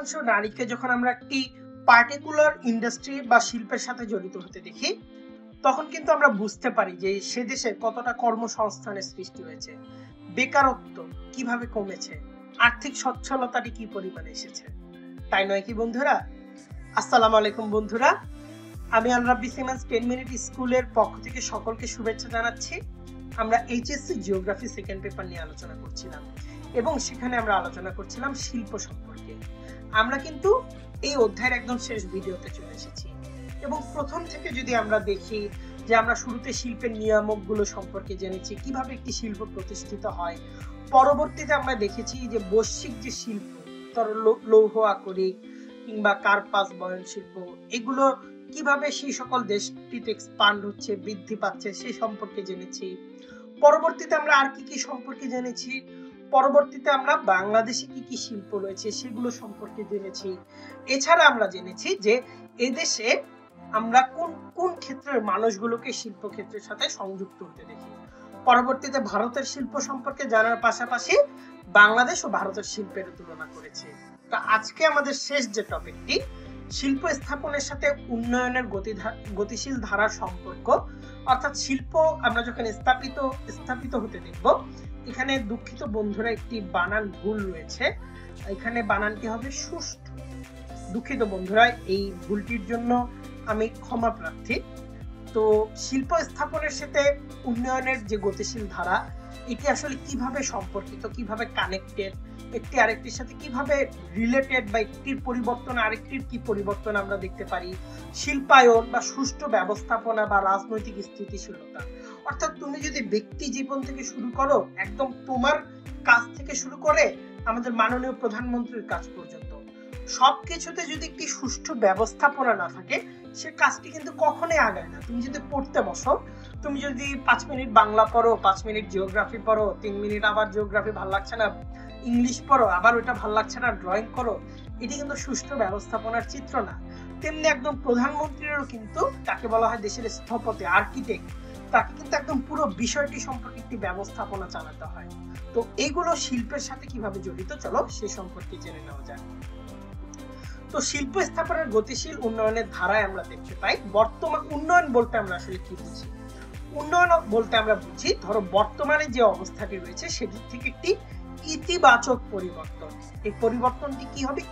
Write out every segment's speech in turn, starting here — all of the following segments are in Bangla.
অধিকাংশ নারীকে যখন আমরা একটি পার্টিকুলার ইন্ডাস্ট্রি বা শিল্পের সাথে জড়িত হতে দেখি, তখন কিন্তু আমরা বুঝতে পারি যে সে দেশে কতটা কর্মসংস্থানের সৃষ্টি হয়েছে, বেকারত্ব কিভাবে কমেছে, আর্থিক সচ্ছলতাটি কি পরিমাণে এসেছে, তাই নয় কি বন্ধুরা? আসসালামু আলাইকুম বন্ধুরা, আমি আল-রাব্বি সিমেন্স 10 মিনিট স্কুলের পক্ষ থেকে সকলকে শুভেচ্ছা জানাচ্ছি। আমরা এইচএসসি জিওগ্রাফি সেকেন্ড পেপার নিয়ে আলোচনা করছিলাম এবং সেখানে আমরা আলোচনা করছিলাম শিল্প সম্পর্কে। আমরা কিন্তু এই অধ্যায়ের একদম শেষ ভিডিওতে চলে এসেছি এবং প্রথম থেকে যদি আমরা দেখি যে আমরা শুরুতে শিল্পের নিয়ামকগুলো সম্পর্কে জেনেছি, কিভাবে একটি শিল্প প্রতিষ্ঠিত হয়। পরবর্তীতে আমরা দেখেছি যে বৈশ্বিক যে শিল্প, লৌহ আকরিক কিংবা কার্পাস বয়ন শিল্প, এগুলো কিভাবে সেই সকল দেশটিতে এক্সপান্ড হচ্ছে, বৃদ্ধি পাচ্ছে, সেই সম্পর্কে জেনেছি। পরবর্তীতে আমরা আর কি কি সম্পর্কে জেনেছি, পরবর্তীতে আমরা বাংলাদেশে কি কি শিল্প রয়েছে সেগুলো সম্পর্কে জেনেছি। এছাড়া আমরা জেনেছি যে এদেশে আমরা কোন কোন ক্ষেত্রের মানুষগুলোকে শিল্প ক্ষেত্রের সাথে সংযুক্ত হতে দেখি। পরবর্তীতে ভারতের শিল্প সম্পর্কে জানার পাশাপাশি বাংলাদেশ ও ভারতের শিল্পের তুলনা করেছে। তো আজকে আমাদের শেষ যে টপিকটি, শিল্প স্থাপনের সাথে উন্নয়নের গতিশীল ধারার সম্পর্ক, অর্থাৎ শিল্প আমরা যখন স্থাপিত হতে দেখব। এখানে দুঃখিত বন্ধুরা, একটি বানান ভুল রয়েছে, এখানে বানানটি হবে সুষ্ঠু। দুঃখিত বন্ধুরা, এই ভুলটির জন্য আমি ক্ষমা প্রার্থী। তো শিল্প স্থাপনের সাথে উন্নয়নের যে গতিশীল ধারা, এটি আসলে কিভাবে সম্পর্কিত, কিভাবে কানেক্টেড, একটি আরেকটির সাথে কিভাবে রিলেটেড, বা একটির পরিবর্তন আরেকটির কি পরিবর্তন আমরা দেখতে পারি। শিল্পায়ন বা সুষ্ঠু ব্যবস্থাপনা বা রাজনৈতিক স্থিতিশীলতা, অর্থাৎ তুমি যদি ব্যক্তি জীবন থেকে শুরু করো, একদম তোমার কাজ থেকে শুরু করে আমাদের মাননীয় প্রধানমন্ত্রীর কাজ পর্যন্ত, সবকিছুতে যদি একটি সুষ্ঠু ব্যবস্থাপনা না থাকে, সে কাজটি কিন্তু কখনোই আগায় না। তুমি যদি পড়তে বসো, তুমি যদি 5 মিনিট বাংলা পড়ো, 5 মিনিট জিওগ্রাফি পড়ো, 3 মিনিট আবার জিওগ্রাফি ভালো লাগছে না ইংলিশ পড়ো, আবার ওইটা ভালো লাগছে না ড্রয়িং করো, এটি কিন্তু সুষ্ঠু ব্যবস্থাপনার চিত্র না। তেমনি একদম প্রধানমন্ত্রীরও কিন্তু, তাকে বলা হয় দেশের স্থপতি, আর্কিটেক্ট, তাকে কিন্তু একদম পুরো বিষয়টি সম্পর্কে একটি ব্যবস্থাপনা চালাতে হয়। তো এইগুলো শিল্পের সাথে কিভাবে জড়িত, চলো সে সম্পর্কে জেনে নেওয়া যাক। তো শিল্প স্থাপনের গতিশীল উন্নয়নের ধারায় আমরা দেখতে পাই, বর্তমান উন্নয়ন বলতে আমরা আসলে কি বুঝি। উন্নয়ন বলতে আমরা বুঝি, ধরো বর্তমানে যে অবস্থাটি রয়েছে সেটি থেকে একটি ইতিবাচক পরিবর্তন। এই পরিবর্তনটি কি হবে?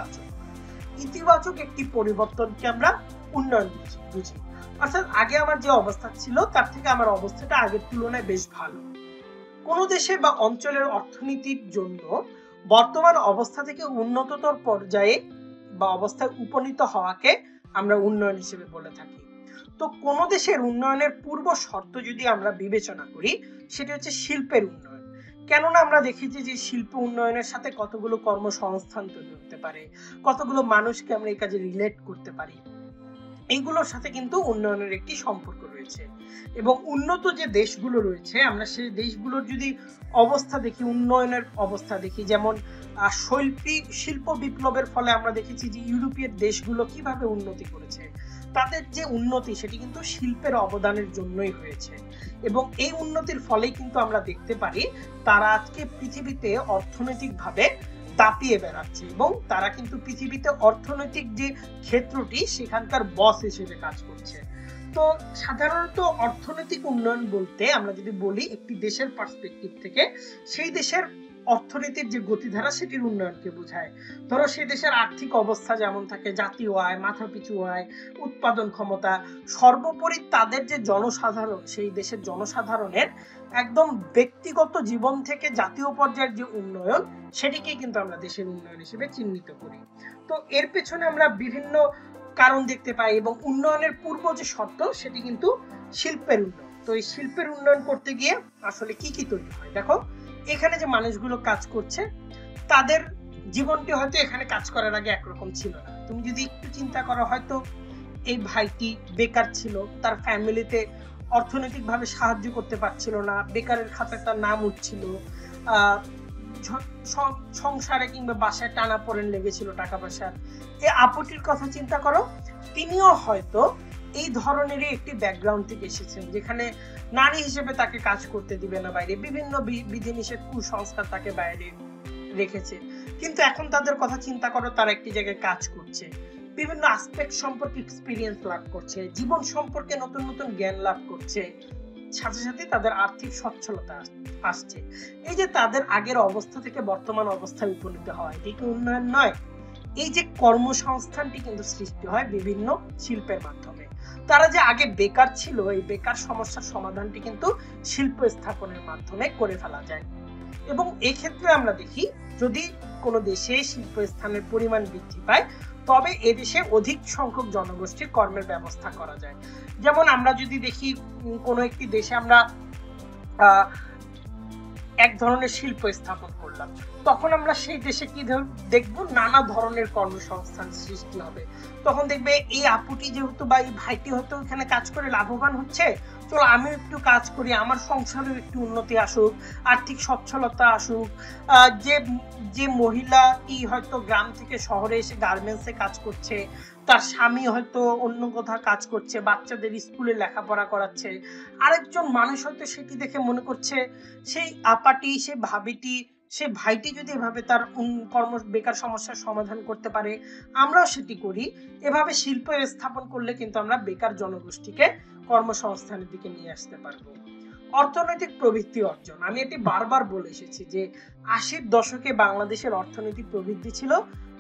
ইতিবাচক একটি পরিবর্তনকে আমরা উন্নয়ন বুঝি। অর্থাৎ আগে আমার যে অবস্থা ছিল তার থেকে আমার অবস্থাটা আগের তুলনায় বেশ ভালো। কোন দেশে বা অঞ্চলের অর্থনীতির জন্য বর্তমান অবস্থা থেকে উন্নততর পর্যায়ে বা অবস্থায় উপনীত হওয়াকে আমরা উন্নয়ন হিসেবে বলে থাকি। তো কোন দেশের উন্নয়নের পূর্ব শর্ত যদি আমরা বিবেচনা করি, সেটি হচ্ছে শিল্পের উন্নয়ন। কেননা আমরা দেখেছি যে শিল্প উন্নয়নের সাথে কতগুলো কর্মসংস্থান তৈরি হতে পারে, কতগুলো মানুষকে আমরা এই কাজে রিলেট করতে পারি, এইগুলোর সাথে কিন্তু উন্নয়নের একটি সম্পর্ক রয়েছে। এবং উন্নত যে দেশগুলো রয়েছে, আমরা সেই দেশগুলোর যদি অবস্থা দেখি, উন্নয়নের অবস্থা দেখি, যেমন শিল্প বিপ্লবের ফলে আমরা দেখেছি যে ইউরোপীয় দেশগুলো কিভাবে উন্নতি করেছে। তাদের যে উন্নতি, সেটি কিন্তু শিল্পের অবদানের জন্যই হয়েছে। এবং এই উন্নতির ফলেই কিন্তু আমরা দেখতে পারি তারা আজকে পৃথিবীতে অর্থনৈতিকভাবে দাপিয়ে বেড়াচ্ছে এবং তারা কিন্তু পৃথিবীতে অর্থনৈতিক যে ক্ষেত্রটি, সেখানকার বস হিসেবে কাজ করছে। তো সাধারণত অর্থনৈতিক উন্নয়ন বলতে আমরা যদি বলি একটি দেশের পার্সপেক্টিভ থেকে, সেই দেশের অর্থনীতির যে গতিধারা, সেটির উন্নয়নকে বোঝায়। ধরো সেই দেশের আর্থিক অবস্থা যেমন থাকে, জাতীয় আয়, মাথাপিছু আয়, উৎপাদন ক্ষমতা, সর্বোপরি তাদের যে জনসাধারণ, সেই দেশের জনসাধারণের একদম ব্যক্তিগত জীবন থেকে জাতীয় পর্যায়ের যে উন্নয়ন, সেটিকে কিন্তু আমরা দেশের উন্নয়ন হিসেবে চিহ্নিত করি। তো এর পেছনে আমরা বিভিন্ন কারণ দেখতে পাই এবং উন্নয়নের পূর্ব যে শর্ত, সেটি কিন্তু শিল্পের উন্নয়ন। তো এই শিল্পের উন্নয়ন করতে গিয়ে আসলে কি কি তৈরি হয়, দেখো এখানে যে মানুষগুলো কাজ করছে, তাদের জীবনটি হয়তো এখানে কাজ করার আগে একরকম ছিল না। তুমি যদি একটু চিন্তা করো, হয়তো এই ভাইটি বেকার ছিল, তার ফ্যামিলিতে অর্থনৈতিকভাবে সাহায্য করতে পারছিল না, বেকারের খাতায় তার নাম উঠছিল, সংসারে কিংবা বাসায় টানাপোড়েন লেগেছিল টাকা পয়সার। এই আপুটির কথা চিন্তা করো, তিনিও হয়তো এই ধরনেরই একটি ব্যাকগ্রাউন্ড থেকে এসেছেন, যেখানে নারী হিসেবে তাকে কাজ করতে দিবে না বাইরে, বিভিন্ন বিধিনিষেধ কুসংস্কার তাকে বাইরে রেখেছে। কিন্তু এখন তাদের কথা চিন্তা করো, তারা একটি জায়গায় কাজ করছে, বিভিন্ন আসপেক্ট সম্পর্কে এক্সপিরিয়েন্স লাভ করছে, জীবন সম্পর্কে নতুন নতুন জ্ঞান লাভ করছে, সাথে সাথে তাদের আর্থিক সচ্ছলতা আসছে। এই যে তাদের আগের অবস্থা থেকে বর্তমান অবস্থায় উপনীত হয়, এটি কি উন্নয়ন নয়? এই যে কর্মসংস্থানটি কিন্তু সৃষ্টি হয় বিভিন্ন শিল্পের মাধ্যমে। তারা যে আগে বেকার ছিল, এই বেকার সমস্যার সমাধানটি কিন্তু শিল্প স্থাপনের মাধ্যমে করে ফেলা যায়। এবং এই ক্ষেত্রে আমরা দেখি, যদি কোনো দেশে শিল্প স্থানের পরিমাণ বৃদ্ধি পায়, তবে এদেশে অধিক সংখ্যক জনগোষ্ঠীর কর্মের ব্যবস্থা করা যায়। যেমন আমরা যদি দেখি কোনো একটি দেশে আমরা এক ধরনের শিল্প স্থাপন করলাম, তখন আমরা সেই দেশে কি দেখবো, নানা ধরনের কর্মসংস্থান সৃষ্টি হবে। তখন দেখবে এই আপুটি যেহেতু বা এই ভাইটি হয়তো এখানে কাজ করে লাভবান হচ্ছে, চলো আমিও একটু কাজ করি, আমার সংসারেও একটু উন্নতি আসুক, আর্থিক সচ্ছলতা আসুক। যে মহিলাটি হয়তো গ্রাম থেকে শহরে এসে গার্মেন্টসে কাজ করছে, তার স্বামী হয়তো অন্য কোথাও কাজ করছে, বাচ্চাদের স্কুলে লেখাপড়া করাচ্ছে, আরেকজন মানুষ হয়তো সেটি দেখে মনে করছে সেই আপাটি, সে ভাবিটি, সে ভাইটি যদি এভাবে তার বেকার সমস্যার সমাধান করতে পারে, আমরাও সেটি করি। এভাবে শিল্প স্থাপন করলে কিন্তু আমরা বেকার জনগোষ্ঠীকে কর্মসংস্থানের দিকে নিয়ে আসতে পারবো। অর্থনৈতিক প্রবৃদ্ধি অর্জন, আমি এটি বারবার বলে এসেছি যে 80-র দশকে বাংলাদেশের অর্থনৈতিক প্রবৃদ্ধি ছিল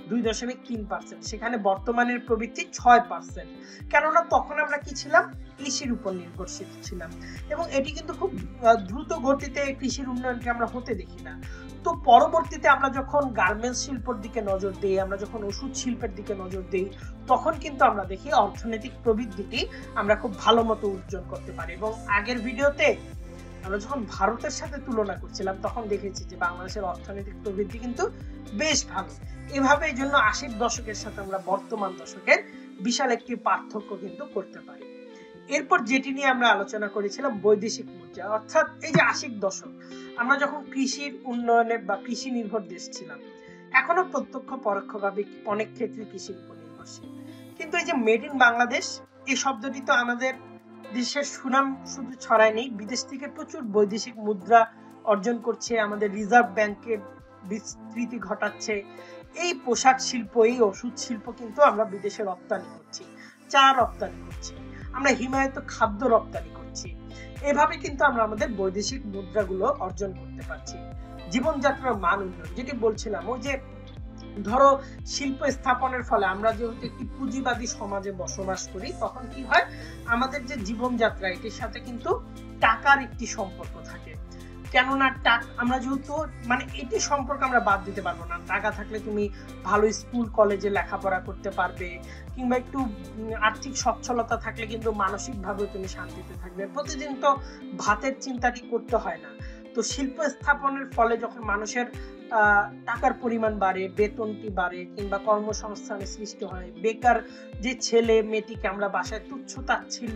2.3%, সেখানে বর্তমানের প্রবৃদ্ধি 6%। কেননা তখন আমরা কি ছিলাম, কৃষির উপর নির্ভরশীল ছিলাম, এবং এটি কিন্তু খুব দ্রুত গতিতে কৃষির উন্নয়নকে আমরা হতে দেখি না। তো পরবর্তীতে আমরা যখন গার্মেন্টস শিল্পের দিকে নজর দিই, আমরা যখন ওষুধ শিল্পের দিকে নজর দিই, তখন কিন্তু আমরা দেখি অর্থনৈতিক প্রবৃদ্ধিটি আমরা খুব ভালো মতো অর্জন করতে পারি। এবং আগের ভিডিওতে আমরা যখন ভারতের সাথে তুলনা করছিলাম, তখন দেখেছি যে বাংলাদেশের অর্থনৈতিক প্রবৃদ্ধি কিন্তু বেশ ভালো। এভাবে এই জন্য 80-র দশকের সাথে আমরা বর্তমান দশকের বিশাল একটি পার্থক্য কিন্তু করতে পারি। এরপর যেটি নিয়ে আমরা আলোচনা করেছিলাম, বৈদেশিক মুদ্রা, অর্থাৎ এই যে 80-র দশক, আমরা যখন কৃষির উন্নয়নে বা কৃষি নির্ভর দেশ ছিলাম, এখনো প্রত্যক্ষ পরোক্ষভাবে অনেক ক্ষেত্রে কৃষির উপর নির্ভরশীল। কিন্তু এই যে মেড ইন বাংলাদেশ, এই শব্দটি তো আমাদের দেশের সুনাম শুধু ছড়ায় নেই, বিদেশ থেকে প্রচুর বৈদেশিক মুদ্রা অর্জন করছে, আমাদের রিজার্ভ ব্যাংকের বিস্তৃতি ঘটাচ্ছে। এই পোশাক শিল্প, এই ওষুধ শিল্প কিন্তু আমরা বিদেশে রপ্তানি করছি, চা রপ্তানি করছি, আমরা হিমায়িত খাদ্য রপ্তানি করছি। এভাবে কিন্তু আমরা আমাদের বৈদেশিক মুদ্রাগুলো অর্জন করতে পারছি। জীবনযাত্রার মান উন্নয়ন, যেটি বলছিলাম, ওই যে ধরো শিল্প স্থাপনের ফলে আমরা যেহেতু একটি পুঁজিবাদী সমাজে বসবাস করি, তখন কি হয়, আমাদের যে জীবনযাত্রা, এটির সাথে কিন্তু টাকার একটি সম্পর্ক থাকে। কেননা আমরা যেহেতু এটি সম্পর্কে আমরা বাদ দিতে পারবো না। টাকা থাকলে তুমি ভালো স্কুল কলেজে লেখাপড়া করতে পারবে, কিংবা একটু আর্থিক সচ্ছলতা থাকলে কিন্তু মানসিকভাবে তুমি শান্তিতে থাকবে। প্রতিদিন তো ভাতের চিন্তাটি করতে হয় না। তো শিল্প স্থাপনের ফলে যখন মানুষের টাকার পরিমাণ বাড়ে, বেতনটি বাড়ে, কিংবা কর্মসংস্থানের সৃষ্টি হয়, বেকার যে ছেলে মেয়েটিকে আমরা বাসায় তুচ্ছ তাচ্ছিল্য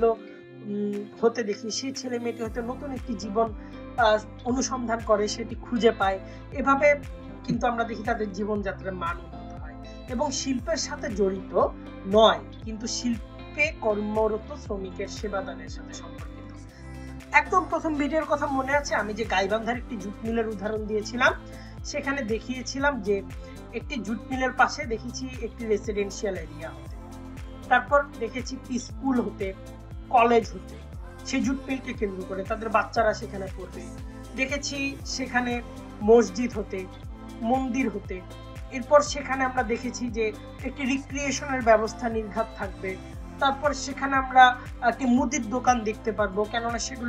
হতে দেখি, সেই ছেলে মেয়েটি হয়তো নতুন একটি জীবন অনুসন্ধান করে, সেটি খুঁজে পায়। এভাবে কিন্তু আমরা দেখি তাদের জীবনযাত্রার মান উন্নত হয়। এবং শিল্পের সাথে জড়িত নয়, কিন্তু শিল্পে কর্মরত শ্রমিকের সেবাদানের সাথে সম্পর্কিত। একদম প্রথম ভিডিওর কথা মনে আছে, আমি যে গাইবান্ধার একটি জুট মিলের উদাহরণ দিয়েছিলাম, সেখানে দেখিয়েছিলাম যে একটি জুট মিলের পাশে দেখেছি একটি রেসিডেন্সিয়াল এরিয়া হতে, তারপর দেখেছি স্কুল হতে, কলেজ হতে, সেই জুট মিলকে কেন্দ্র করে তাদের বাচ্চারা সেখানে পড়বে। দেখেছি সেখানে মসজিদ হতে, মন্দির হতে। এরপর সেখানে আমরা দেখেছি যে একটি রিক্রিয়েশনের ব্যবস্থা নির্ঘাত থাকবে। তারপর সেখানে আমরা একটি মুদির দোকান দেখতে পারবো, কেননা সেগুলো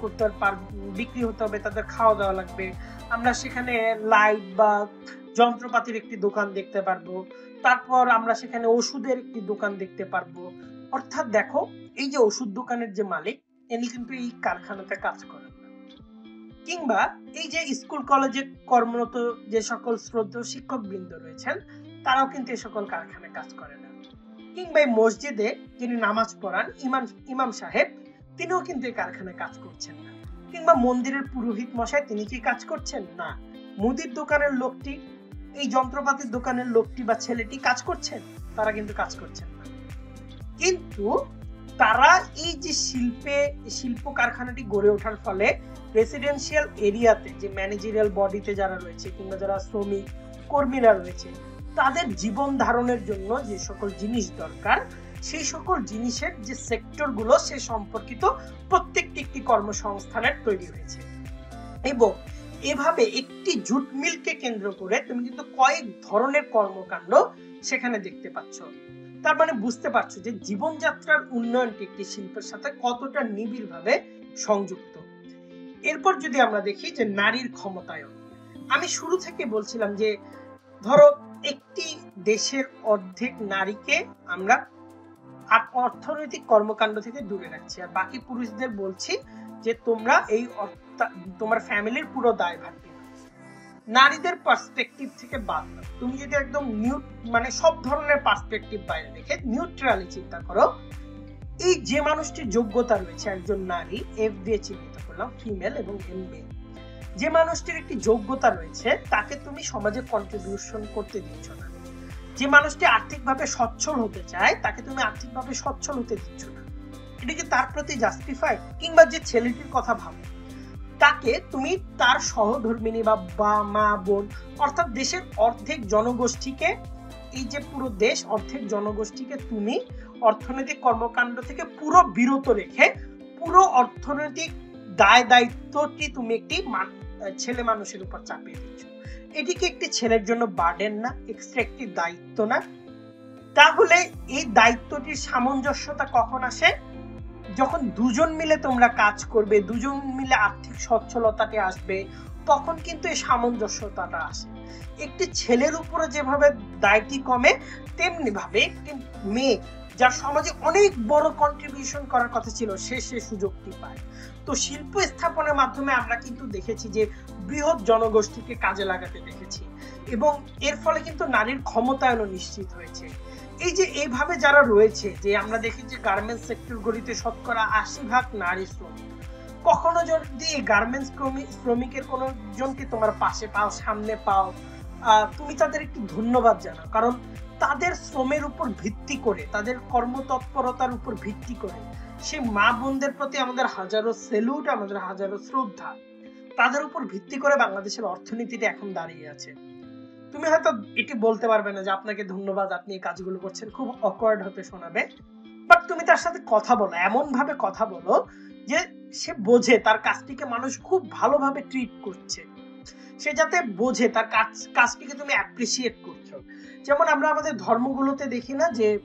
বিক্রি হতে হবে, তাদের খাওয়া দাওয়া লাগবে। আমরা সেখানে লাইট বা যন্ত্রপাতির একটি দোকান দেখতে পারবো। তারপর আমরা সেখানে ওষুধের একটি দোকান দেখতে পারবো। অর্থাৎ দেখো, এই যে ওষুধ দোকানের যে মালিক, ইনি কিন্তু এই কারখানাতে কাজ করেন না। কিংবা এই যে স্কুল কলেজে কর্মরত যে সকল শ্রদ্ধেয় শিক্ষক বৃন্দ রয়েছেন, তারাও কিন্তু এই সকল কারখানায় কাজ করে না। কিংবা এই মসজিদে যিনি নামাজ পড়ান, ইমাম সাহেব, তিনিও কিন্তু এই কারখানায় কাজ করছেন না। কিংবা মন্দিরের পুরোহিত মশাই, তিনি কি কাজ করছেন না? মুদির দোকানের লোকটি, এই যন্ত্রপাতির দোকানের লোকটি বা ছেলেটি কাজ করছেন? তারা কিন্তু কাজ করছেন না। কিন্তু তারা এই যে শিল্প কারখানাটি গড়ে ওঠার ফলে রেসিডেন্সিয়াল এরিয়াতে যে ম্যানেজারিয়াল বডিতে যারা রয়েছে, কিংবা যারা শ্রমিক কর্মীরা রয়েছে তাদের জীবন ধারণের জন্য যে সকল জিনিস দরকার সেই সকল জিনিসের যে সেক্টরগুলো সে সম্পর্কিত প্রত্যেকটি একটি কর্মসংস্থানের তৈরি হয়েছে। এবং এভাবে একটি জুট মিলকে কেন্দ্র করে তুমি কিন্তু কয়েক ধরনের কর্মকাণ্ড সেখানে দেখতে পাচ্ছ। তার মানে বুঝতে পারছো যে জীবনযাত্রার উন্নয়নটি একটি শিল্পের সাথে কতটা নিবিড়ভাবে সংযুক্ত। এরপর যদি আমরা দেখি যে নারীর ক্ষমতায়ন, আমি শুরু থেকে বলছিলাম যে ধরো একটি দেশের অর্ধেক নারীকে আমরা অর্থনৈতিক কর্মকাণ্ড থেকে দূরে রাখছি, আর বাকি পুরুষদের বলছি যে তোমরা এই তোমার ফ্যামিলির পুরো দায়ভার নিবে। নারীদের পার্সপেক্টিভ থেকে বাদ দাও, তুমি যদি একদম মানে সব ধরনের পার্সপেক্টিভ বাইরে রেখে নিউট্রালি চিন্তা করো, এই যে মানুষটির যোগ্যতা রয়েছে একজন নারী, এফ দিয়ে চিহ্নিত করলাম ফিমেল এবং এম মেল, যে মানুষটির একটি যোগ্যতা রয়েছে তাকে তুমি সমাজে কন্ট্রিবিউশন করতে দিচ্ছ না। যে মানুষটি আর্থিকভাবে সচ্ছল হতে চায় তাকে তুমি আর্থিকভাবে সচ্ছল হতে দিচ্ছ না। এটা কি তার প্রতি জাস্টিফাই? কিংবা যে ছেলেটির কথা ভাবো, তাকে তুমি তার সহধর্মিনী বা মা বোন অর্থাৎ দেশের অর্ধেক জনগোষ্ঠীকে, এই যে পুরো দেশ অর্ধেক জনগোষ্ঠীকে তুমি অর্থনৈতিক কর্মকাণ্ড থেকে পুরো বিরত রেখে পুরো অর্থনৈতিক দায় দায়িত্বটি তুমি একটি ছেলে মানুষের উপর চাপিয়ে দিচ্ছ। এটি কি একটি ছেলের জন্য বার্ডেন না, এক্সট্রা একটি দায়িত্ব না? তাহলে এই দায়িত্বটির সামঞ্জস্যতা কখন আসে? যখন দুজন মিলে তোমরা কাজ করবে, দুজন মিলে আর্থিক সচ্ছলতাতে আসবে, তখন কিন্তু এই সামঞ্জস্যতাটা আসে। একটি ছেলের উপরে যেভাবে দায়িত্ব কমে, তেমনি ভাবে একটি মেয়ে যার সমাজে অনেক বড় কন্ট্রিবিউশন করার কথা ছিল সে সুযোগটি পায়। তো শিল্প স্থাপনের মাধ্যমে আমরা কিন্তু দেখেছি যে বৃহৎ জনগোষ্ঠীকে কাজে লাগাতে দেখেছি, এবং এর ফলে কিন্তু নারীর ক্ষমতায়ন নিশ্চিত হয়েছে। এই যে এইভাবে যারা রয়েছে, যে আমরা দেখি যে গার্মেন্টস সেক্টরগুলিতে শতকরা 80% নারী শ্রমিক, কখনো যদি এই গার্মেন্টস শ্রমিকের কোনো জনকে তোমার পাশে পাও, সামনে পাও, তুমি তাদের একটু ধন্যবাদ জানাও, কারণ তাদের শ্রমের উপর ভিত্তি করে, তাদের কর্মতৎপরতার উপর ভিত্তি করে সেই মা বোনদের প্রতি আমাদের হাজারো সেলুট, আমাদের হাজারো শ্রদ্ধা। তাদের উপর ভিত্তি করে বাংলাদেশের অর্থনীতিটা এখন দাঁড়িয়ে আছে। তুমি হয়তো এটি বলতে পারবে না যে আপনাকে ধন্যবাদ, আপনি এই কাজগুলো করছেন, খুব অকওয়ার্ড হতে শোনাবে, বাট তুমি তার সাথে কথা বলো, এমন ভাবে কথা বলো যে সে বোঝে তার কাজটিকে মানুষ খুব ভালোভাবে ট্রিট করছে, সে যাতে বোঝে তার কাজটিকে তুমি অ্যাপ্রিসিয়েট করছো। যেমন আমরা আমাদের ধর্মগুলোতে দেখি না যে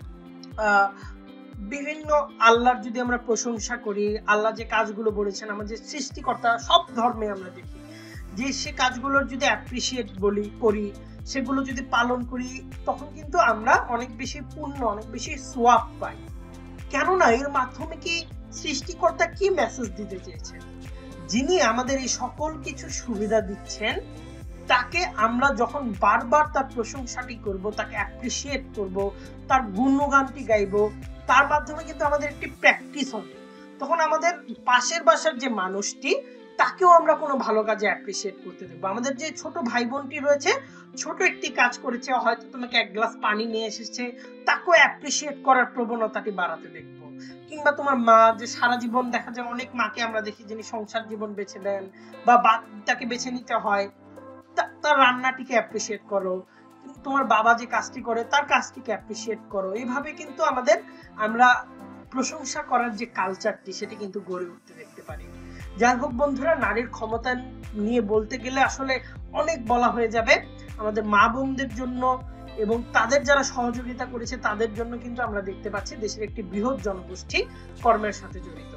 বিভিন্ন আল্লাহর যদি আমরা প্রশংসা করি, আল্লাহ যে কাজগুলো বলেছেন, আমাদের সৃষ্টিকর্তা সব ধর্মে আমরা দেখি যে সে কাজগুলোর যদি অ্যাপ্রিসিয়েট করি, সেগুলো যদি পালন করি, তখন কিন্তু আমরা অনেক বেশি পুণ্য, অনেক বেশি সোয়াব পাই। কেননা এর মাধ্যমে কি সৃষ্টিকর্তা কি মেসেজ দিতে চেয়েছেন? যিনি আমাদের এই সকল কিছু সুবিধা দিচ্ছেন, তাকে আমরা যখন বারবার তার প্রশংসাটি করব, তাকে অ্যাপ্রিসিয়েট করব, তার গুণগানটি গাইব, তার মাধ্যমে কিন্তু আমাদের একটি প্র্যাকটিস হবে। তখন আমাদের পাশের বাসার যে মানুষটি, তাকেও আমরা কোনো ভালো কাজে অ্যাপ্রিসিয়েট করতে দেবো। আমাদের যে ছোট ভাই বোনটি রয়েছে, ছোট একটি কাজ করেছে, হয়তো তোমাকে এক গ্লাস পানি নিয়ে এসেছে, তাকেও অ্যাপ্রিসিয়েট করার প্রবণতাটি বাড়াতে দেখবো। কিংবা তোমার মা, যে সারা জীবন দেখা যায় অনেক মাকে আমরা দেখি যিনি সংসার জীবন বেছে নেন বা তাকে বেছে নিতে হয়, তার রান্নাটিকে অ্যাপ্রিসিয়েট করো। তোমার বাবা যে কাজটি করে তার কাজটিকে অ্যাপ্রিসিয়েট করো। এইভাবে কিন্তু আমরা প্রশংসা করার যে কালচারটি, সেটি কিন্তু গড়ে উঠতে দেখতে পারি। যাই হোক বন্ধুরা, নারীর ক্ষমতা নিয়ে বলতে গেলে আসলে অনেক বলা হয়ে যাবে। আমাদের মা বোনদের জন্য এবং তাদের যারা সহযোগিতা করেছে তাদের জন্য কিন্তু আমরা দেখতে পাচ্ছি দেশের একটি বৃহৎ জনগোষ্ঠী কর্মের সাথে জড়িত।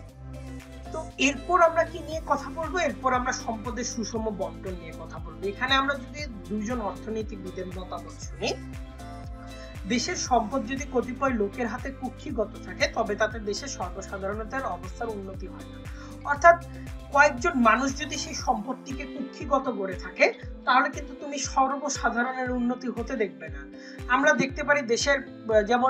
তো এরপর আমরা কি নিয়ে কথা বলবো? এরপর আমরা সম্পদের সুষম বন্টন নিয়ে কথা বলবো। এখানে আমরা যদি দুইজন অর্থনীতিবিদের মতামত শুনি, দেশের সম্পদ যদি কতিপয় লোকের হাতে কুক্ষিগত থাকে, তবে তাতে দেশের সর্বসাধারণতার অবস্থার উন্নতি হয় না। অর্থাৎ কয়েকজন মানুষ যদি সেই সম্পত্তিকে কুক্ষিগত করে থাকে, তাহলে কিন্তু তুমি সর্বসাধারণের উন্নতি হতে দেখবে না। আমরা দেখতে পারি দেশের, যেমন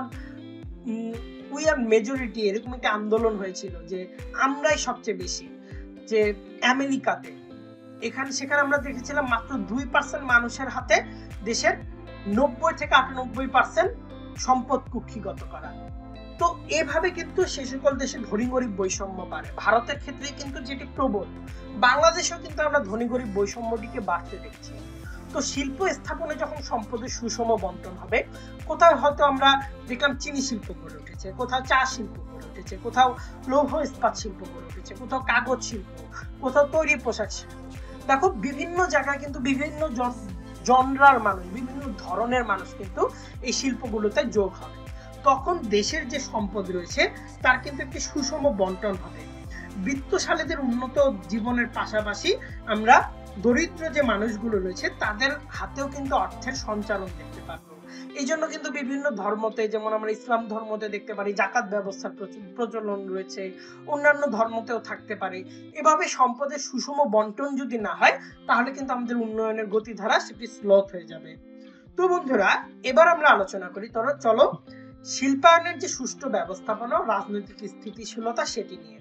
উই আর মেজরিটি, এরকম একটা আন্দোলন হয়েছিল যে আমরাই সবচেয়ে বেশি, যে আমেরিকাতে, সেখানে আমরা দেখেছিলাম মাত্র 2% মানুষের হাতে দেশের 90 থেকে 98% সম্পদ কুক্ষিগত করা। তো এভাবে কিন্তু সে সকল দেশে ধনী গরিব বৈষম্য বাড়ে। ভারতের ক্ষেত্রে কিন্তু যেটি প্রবল, বাংলাদেশেও কিন্তু আমরা ধনী গরিব বৈষম্যটিকে বাড়তে দেখছি। তো শিল্প স্থাপনে যখন সম্পদের সুষম বন্টন হবে, কোথাও হয়তো আমরা দেখলাম চিনি শিল্প গড়ে উঠেছে, কোথাও চা শিল্প গড়ে উঠেছে, কোথাও লৌহ ইস্পাত শিল্প গড়ে উঠেছে, কোথাও কাগজ শিল্প, কোথাও তৈরি পোশাক শিল্প। দেখো বিভিন্ন জায়গায় কিন্তু বিভিন্ন জনরার মানুষ, বিভিন্ন ধরনের মানুষ কিন্তু এই শিল্পগুলোতে যোগ হবে। তখন দেশের যে সম্পদ রয়েছে তার কিন্তু একটি সুষম বন্টন হবে। বিত্তশালীদের উন্নত জীবনের পাশাপাশি আমরা দরিদ্র যে মানুষগুলো রয়েছে তাদের হাতেও কিন্তু অর্থের সঞ্চালন দেখতে পারবো। এই জন্য কিন্তু বিভিন্ন ধর্মতে, যেমন আমরা ইসলাম ধর্মতে দেখতে পারি জাকাত ব্যবস্থার প্রচলন রয়েছে, অন্যান্য ধর্মতেও থাকতে পারে। এভাবে সম্পদের সুষম বন্টন যদি না হয় তাহলে কিন্তু আমাদের উন্নয়নের গতিধারা সেটি স্লোথ হয়ে যাবে। তো বন্ধুরা, এবার আমরা আলোচনা করি চলো শিল্পায়নের যে সুষ্ঠু ব্যবস্থাপনা ও রাজনৈতিক স্থিতিশীলতা সেটি নিয়ে।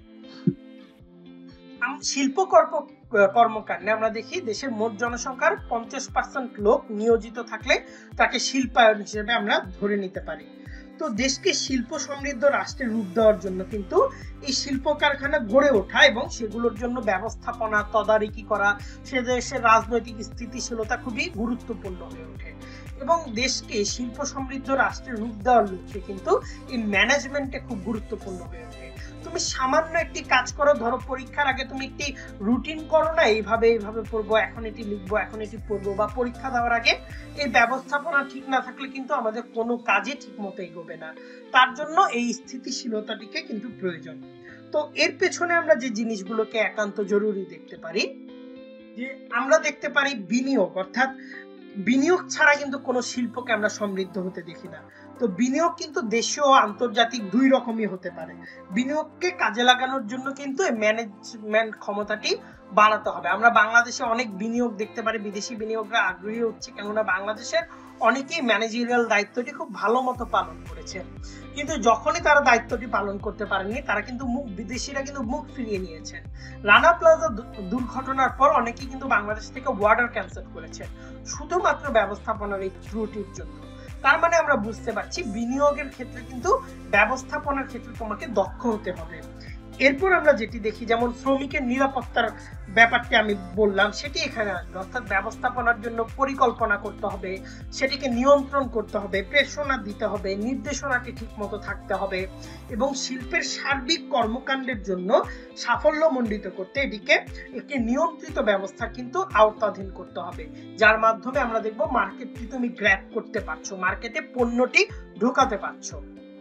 শিল্প কর্মকাণ্ডে আমরা দেখি দেশের মোট জনসংখ্যার 50% লোক নিয়োজিত থাকলে তাকে শিল্পায়ন হিসেবে আমরা ধরে নিতে পারি। তো দেশকে শিল্প সমৃদ্ধ রাষ্ট্রের রূপ দেওয়ার জন্য কিন্তু এই শিল্প কারখানা গড়ে ওঠা এবং সেগুলোর জন্য ব্যবস্থাপনা তদারকি করা, সে দেশের রাজনৈতিক স্থিতিশীলতা খুবই গুরুত্বপূর্ণ হয়ে ওঠে। এবং দেশকে শিল্প সমৃদ্ধ রাষ্ট্রের রূপ দেওয়ার লক্ষ্যে কিন্তু এই ম্যানেজমেন্টে খুব গুরুত্বপূর্ণ হয়ে ওঠে। তুমি সামান্য একটি কাজ করো, ধরো পরীক্ষার আগে তুমি একটি রুটিন করো না, এইভাবে পড়বো, এখন এটি লিখবো, এখন এটি পড়বো, বা পরীক্ষা দেওয়ার আগে এই ব্যবস্থাপনা ঠিক না থাকলে কিন্তু আমাদের কোনো কাজে ঠিক মতো এগোবে না। তার জন্য এই স্থিতিশীলতাটিকে কিন্তু প্রয়োজন। তো এর পেছনে আমরা যে জিনিসগুলোকে একান্ত জরুরি দেখতে পারি, যে আমরা দেখতে পারি বিনিয়োগ, অর্থাৎ বিনিয়োগ ছাড়া কিন্তু কোনো শিল্পকে আমরা সমৃদ্ধ হতে দেখি না। তো বিনিয়োগ কিন্তু দেশীয় ও আন্তর্জাতিক দুই রকমই হতে পারে। বিনিয়োগকে কাজে লাগানোর জন্য কিন্তু ম্যানেজমেন্ট ক্ষমতাটি বাড়াতে হবে। আমরা বাংলাদেশে অনেক বিনিয়োগ দেখতে পারি, বিদেশি বিনিয়োগরা আগ্রহী হচ্ছে, কেননা বাংলাদেশের অনেকেই ম্যানেজারিয়াল দায়িত্বটি খুব ভালো মতো পালন করেছে। কিন্তু যখনই তারা দায়িত্বটি পালন করতে পারেনি, তারা কিন্তু বিদেশিরা কিন্তু মুখ ফিরিয়ে নিয়েছেন। রানা প্লাজা দুর্ঘটনার পর অনেকেই কিন্তু বাংলাদেশ থেকে ওয়ার্ডার ক্যান্সেল করেছেন শুধুমাত্র ব্যবস্থাপনার এই ত্রুটির জন্য। তার মানে আমরা বুঝতে পারছি বিনিয়োগের ক্ষেত্রে কিন্তু ব্যবস্থাপনার ক্ষেত্রে তোমাকে দক্ষ হতে হবে। এরপর আমরা যেটি দেখি, যেমন শ্রমিকের নিরাপত্তার ব্যাপারটি আমি বললাম, সেটি এখানে আসবে। অর্থাৎ ব্যবস্থাপনার জন্য পরিকল্পনা করতে হবে, সেটিকে নিয়ন্ত্রণ করতে হবে, প্রেরণা দিতে হবে, নির্দেশনাটি ঠিক মতো থাকতে হবে এবং শিল্পের সার্বিক কর্মকাণ্ডের জন্য সাফল্যমণ্ডিত করতে এটিকে একটি নিয়ন্ত্রিত ব্যবস্থা কিন্তু আওতাধীন করতে হবে, যার মাধ্যমে আমরা দেখব মার্কেটটি তুমি গ্র্যাব করতে পারছো, মার্কেটে পণ্যটি ঢোকাতে পারছো।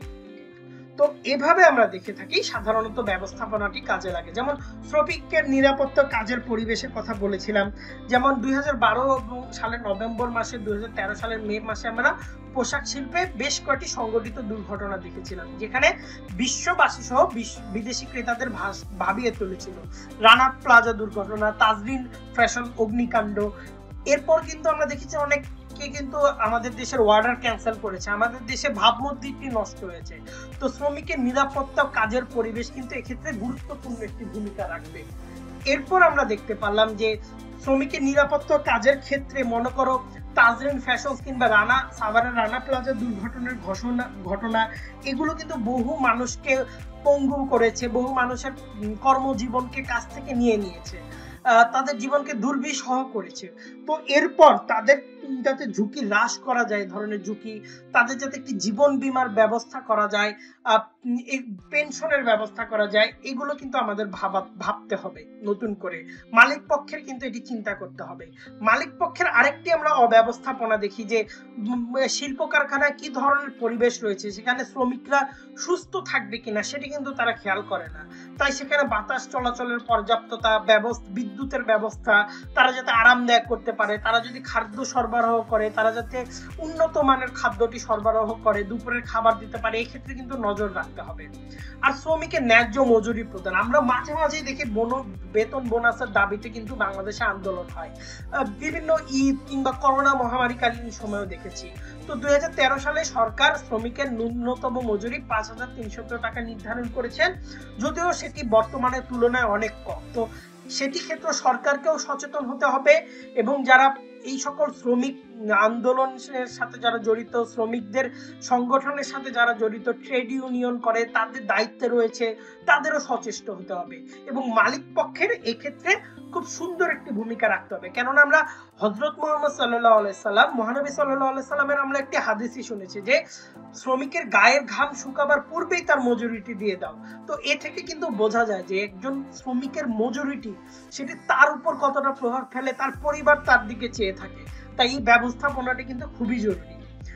তো এভাবে আমরা দেখে থাকি সাধারণত ব্যবস্থাপনাটি কাজে লাগে। যেমন শ্রমিকের নিরাপত্তা কাজের পরিবেশের কথা বলেছিলাম, যেমন 2012 সালের নভেম্বর মাসে, 2013 সালের মে মাসে আমরা পোশাক শিল্পে বেশ কয়েকটি সংঘটিত দুর্ঘটনা দেখেছিলাম, যেখানে বিশ্ববাসী সহ বিদেশি ক্রেতাদের ভাবিয়ে তুলেছিল। রানা প্লাজা দুর্ঘটনা, তাজরিন ফ্যাশন অগ্নিকাণ্ড। এরপর কিন্তু আমরা দেখেছি অনেক কিন্তু আমাদের দেশের ওয়ার্ডার ক্যান্সেল করেছে, আমাদের দেশে ভাবমূর্তিটি নষ্ট হয়েছে। তো শ্রমিকের নিরাপত্তা কাজের পরিবেশ কিন্তু এক্ষেত্রে গুরুত্বপূর্ণ একটি ভূমিকা রাখবে। এরপর আমরা দেখতে পারলাম যে শ্রমিকের নিরাপত্তা কাজের ক্ষেত্রে মনে করো তাজরিন ফ্যাশন কিংবা রানা প্লাজা দুর্ঘটনার ঘটনা, এগুলো কিন্তু বহু মানুষকে পঙ্গু করেছে, বহু মানুষের কর্মজীবনকে কাছ থেকে নিয়ে নিয়েছে, তাদের জীবনকে দুর্বিষহ করেছে। তো এরপর তাদের যাতে ঝুঁকি হ্রাস করা যায়, ধরনের ঝুঁকি, তাদের যাতে একটি জীবন বীমার ব্যবস্থা করা যায়, পেনশনের ব্যবস্থা করা যায়, এগুলো কিন্তু আমাদের ভাবতে হবে নতুন করে। মালিক পক্ষের কিন্তু এটি চিন্তা করতে হবে। মালিক পক্ষের আরেকটি আমরা অব্যবস্থাপনা দেখি যে শিল্প কারখানায় কি ধরনের পরিবেশ রয়েছে, সেখানে শ্রমিকরা সুস্থ থাকবে কিনা সেটি কিন্তু তারা খেয়াল করে না। তাই সেখানে বাতাস চলাচলের পর্যাপ্ততা, বিদ্যুতের ব্যবস্থা, তারা যাতে আরামদায়ক করতে পারে, তারা যদি খাদ্য সরবরাহ করে, তারা যাতে উন্নত মানের খাদ্যটি সরবরাহ করে, দুপুরের খাবার দিতে পারে, এই ক্ষেত্রে কিন্তু নজর রাখতে হবে। আর শ্রমিকের ন্যায্য মজুরি প্রদান, আমরা মাঝে মাঝে দেখি বেতন বোনাসের দাবিতে কিন্তু বাংলাদেশে আন্দোলন হয়, বিভিন্ন ঈদ কিংবা করোনা মহামারীকালীন সময়ও দেখেছি। তো 2013 সালে সরকার শ্রমিকের ন্যূনতম মজুরি 5,300 টাকা নির্ধারণ করেছেন, যদিও সেটি বর্তমানের তুলনায় অনেক কম। তো সেটি ক্ষেত্রে সরকারকেও সচেতন হতে হবে এবং যারা এই সকল শ্রমিক আন্দোলনের সাথে যারা জড়িত, শ্রমিকদের সংগঠনের সাথে যারা জড়িত, ট্রেড ইউনিয়ন করে, তাদের দায়িত্বে রয়েছে, তাদেরও সচেষ্ট হতে হবে এবং মালিক পক্ষের এক্ষেত্রে খুব সুন্দর একটি ভূমিকা রাখতে হবে। কেননা আমরা হযরত মুহাম্মদ সাল্লাল্লাহু আলাইহি সাল্লাম, মহানবী সাল্লাল্লাহু আলাইহি সাল্লামের আমরা একটি হাদিসই শুনেছি যে শ্রমিকের গায়ের ঘাম শুকাবার পূর্বেই তার মজুরিটি দিয়ে দাও। তো এ থেকে কিন্তু বোঝা যায় যে একজন শ্রমিকের মজুরিটি সেটি তার উপর কতটা প্রভাব ফেলে, তার পরিবার তার দিকে চেয়ে থাকে। তাই এই ব্যবস্থাপনাটি কিন্তু খুবই জরুরি।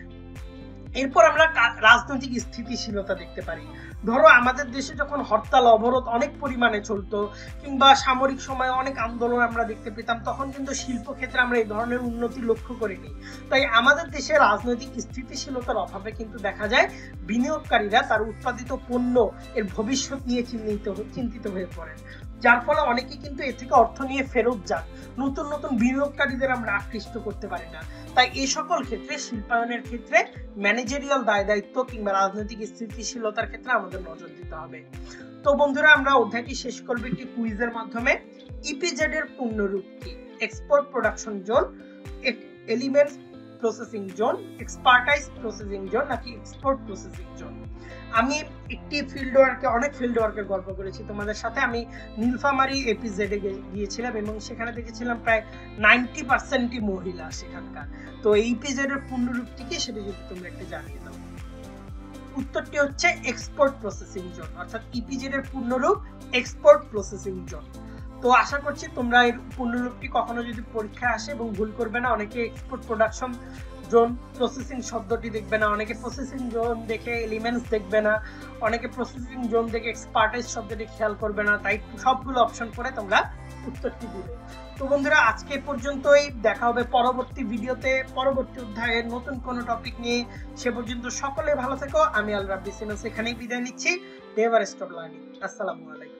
এরপর আমরা রাজনৈতিক স্থিতিশীলতা দেখতে পারি। ধরো আমাদের দেশে যখন হরতাল অবরোধ অনেক পরিমাণে চলতো কিংবা সামরিক সময়ে অনেক আন্দোলন আমরা দেখতে পেতাম, তখন কিন্তু শিল্প ক্ষেত্রে আমরা এই ধরনের উন্নতি লক্ষ্য করিনি। তাই আমাদের দেশে রাজনৈতিক স্থিতিশীলতার অভাবে কিন্তু দেখা যায় বিনিয়োগকারীরা তার উৎপাদিত পণ্য এর ভবিষ্যৎ নিয়ে চিন্তিত হয়ে পড়েন, যার ফলে অনেকে কিন্তু এ থেকে অর্থ নিয়ে ফেরত যান। নতুন নতুন বিনিয়োগকারীদের আমরা আকৃষ্ট করতে পারি না। তাই এই সকল ক্ষেত্রে শিল্পায়নের ক্ষেত্রে ম্যানেজারিয়াল দায় দায়িত্ব কিংবা রাজনৈতিক স্থিতিশীলতার ক্ষেত্রে আমাদের নজর দিতে হবে। তো বন্ধুরা, আমরা অধ্যায়টি শেষ করব একটি কুইজের মাধ্যমে। ইপিজেড এর পূর্ণরূপ কি? Export production zone, elements processing zone, expertise processing zone নাকি এক্সপোর্ট প্রসেসিং জোন? আমি একটি অনেক ফিল্ড ওয়ার্কের গল্প করেছি তোমাদের সাথে। আমি নীলফামারী এপিজেডে গিয়েছিলাম এবং সেখানে দেখেছিলাম প্রায় 90%ই মহিলা সেখানকার। তো এই ইপিজেড এর পূর্ণরূপটি কি সেটা যদি তোমরা একটু জানিয়ে দাও। উত্তরটি হচ্ছে এক্সপোর্ট প্রসেসিং জোন, অর্থাৎ ইপিজেড এর পূর্ণরূপ এক্সপোর্ট প্রসেসিং জোন। তো আশা করছি তোমরা এর পূর্ণরূপটি কখনো যদি পরীক্ষায় আসে, এবং ভুল করবে না, অনেকে এক্সপোর্ট প্রোডাকশন জোন প্রসেসিং শব্দটি দেখবে না, অনেকে প্রসেসিং জোন দেখে এলিমেন্টস দেখবে না, অনেকে প্রসেসিং জোন দেখে এক্সপার্টাইজ শব্দটি খেয়াল করবে না। তাই সবগুলো অপশন করে তোমরা উত্তরটি দিবে। তো বন্ধুরা, আজকে পর্যন্তই। দেখা হবে পরবর্তী ভিডিওতে, পরবর্তী অধ্যায়ের নতুন কোনো টপিক নিয়ে। সে পর্যন্ত সকলে ভালো থেকো। আমি আল রাব্বি সিনোস এখানেই বিদায় নিচ্ছি। Never stop learning. আসসালামু আলাইকুম।